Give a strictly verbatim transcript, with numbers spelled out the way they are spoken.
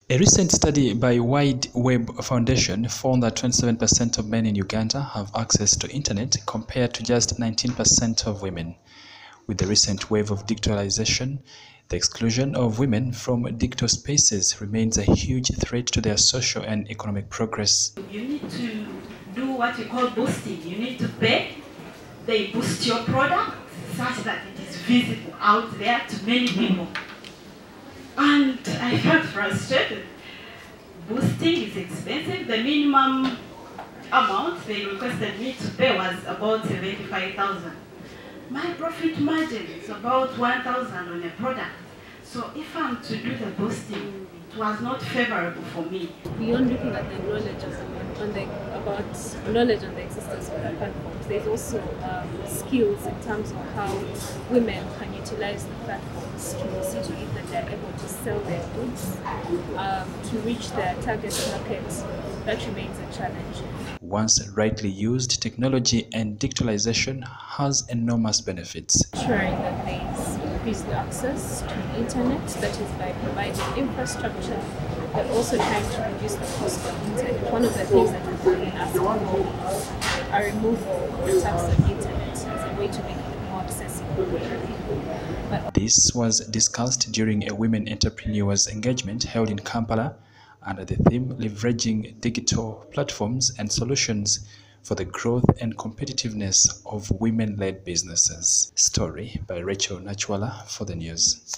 A recent study by Wide Web Foundation found that twenty-seven percent of men in Uganda have access to internet compared to just nineteen percent of women. With the recent wave of digitalization, the exclusion of women from digital spaces remains a huge threat to their social and economic progress. You need to do what you call boosting. You need to pay. They boost your product such that it is visible out there to many people. And I felt frustrated. Boosting is expensive. The minimum amount they requested me to pay was about seventy-five thousand. My profit margin is about one thousand on a product. So if I'm to do the boosting, it was not favorable for me. Beyond looking at the knowledge of the, on the, about knowledge on the existence of the platforms, there's also um, skills in terms of how women can utilize the platforms to see to it that they're able to sell their goods, um, to reach their target market. That remains a challenge. Once rightly used, technology and digitalization has enormous benefits. Ensuring that there's increased access to the internet, that is by providing infrastructure, but also trying to reduce the cost of internet. One of the things that we've been asking for is a removal of the tax on internet as a way to make it more accessible for people. But this was discussed during a Women Entrepreneurs engagement held in Kampala under the theme Leveraging Digital Platforms and Solutions for the Growth and Competitiveness of Women-Led Businesses. Story by Rachel Nachwala for the news.